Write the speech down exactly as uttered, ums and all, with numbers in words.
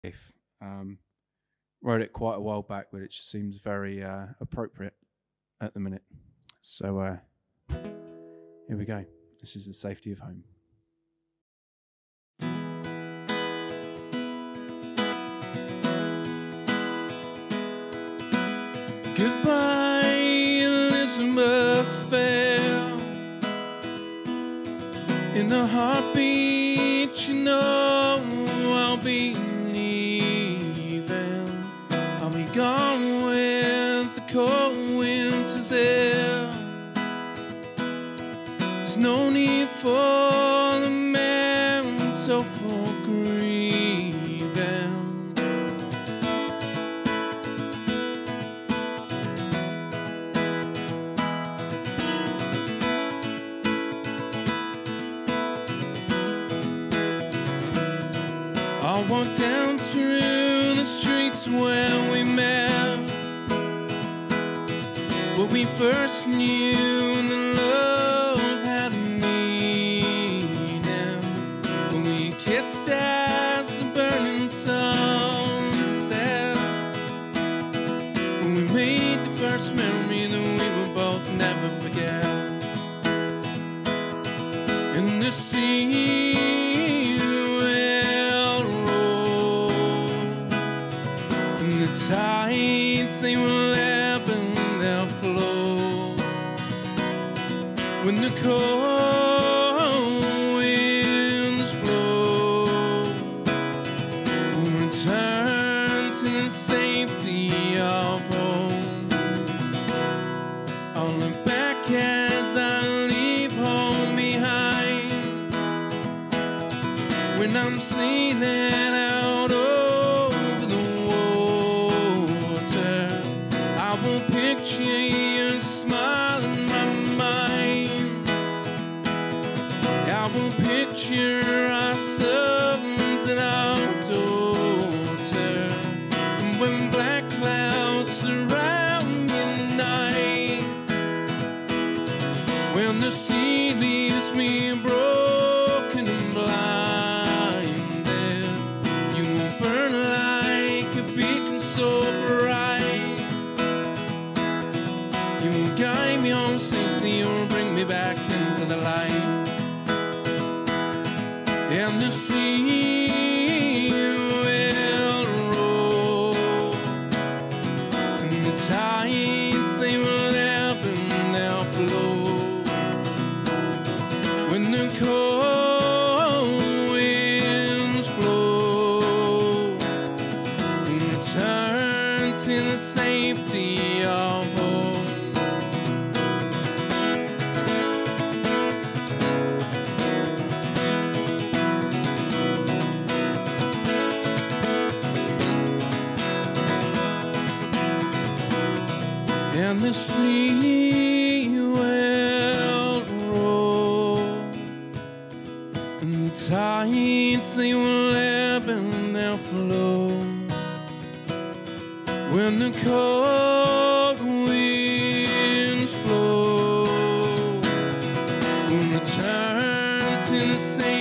Um, wrote it quite a while back, but it just seems very uh, appropriate at the minute. So uh, here we go. This is The Safety of Home. Goodbye, Elizabeth Fair. In a heartbeat, you know I'll be leaving. I'll be gone with the cold winter's air. There's no need for the mantle for grieving. I walked down through the streets where we met, where we first knew that love had a meaning, when we kissed as the burning sun set, when we made the first memory that we will both never forget. And the sea tides, they will ebb and they'll flow. When the cold winds blow, we'll return to the safety of home. I'll look back as I leave home behind, when I'm sailing out over the picture your smile in my mind. I will picture our sons and our daughter, and when black clouds surround me at night, when the sea leaves me broken and blinded, you will burn like a beacon so bright. You will guide me home safely or bring me back into the light. And the sea will roll, and the tides, they will ebb and they'll flow. When the cold winds blow, we'll return to the safety of home. And the sea will roll, and the tides, they will ebb and they'll flow. When the cold winds blow, we'll return to the same